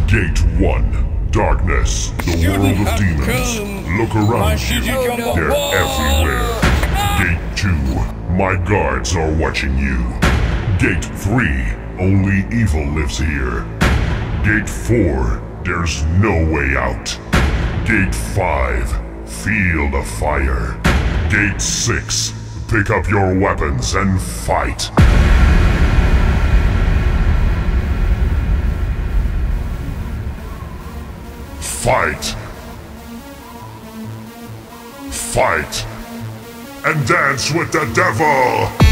Gate 1. Darkness. The world of demons. Look around you. They're everywhere. Gate 2. My guards are watching you. Gate 3. Only evil lives here. Gate 4. There's no way out. Gate 5. Feel the fire. Gate 6. Pick up your weapons and fight. Fight. Fight. And dance with the devil!